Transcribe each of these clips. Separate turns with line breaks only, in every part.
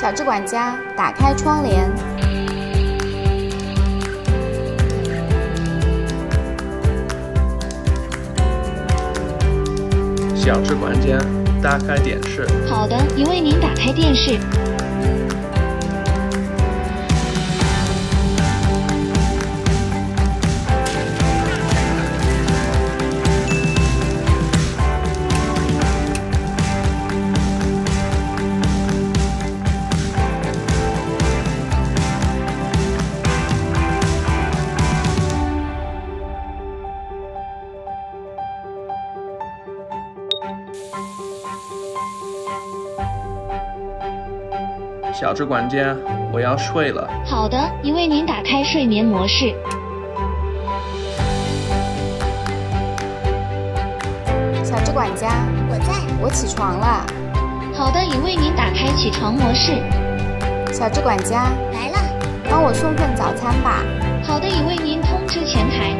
小智管家，打开窗帘。
小智管家，打开电视。
好的，已为您打开电视。
小智管家，我要睡了。
好的，已为您打开睡眠模式。
小智管家，
我在，
我起床了。
好的，已为您打开起床模式。
小智管家，
来了，
帮我送份早餐吧。
好的，已为您通知前台。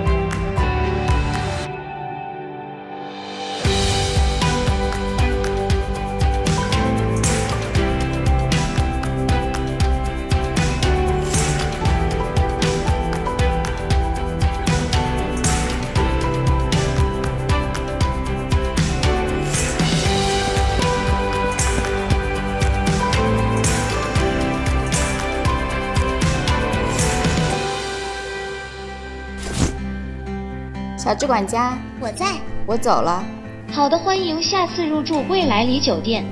小智管家，
我在，
我走了。
好的，欢迎下次入住未来里酒店。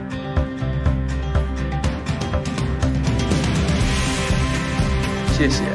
谢谢。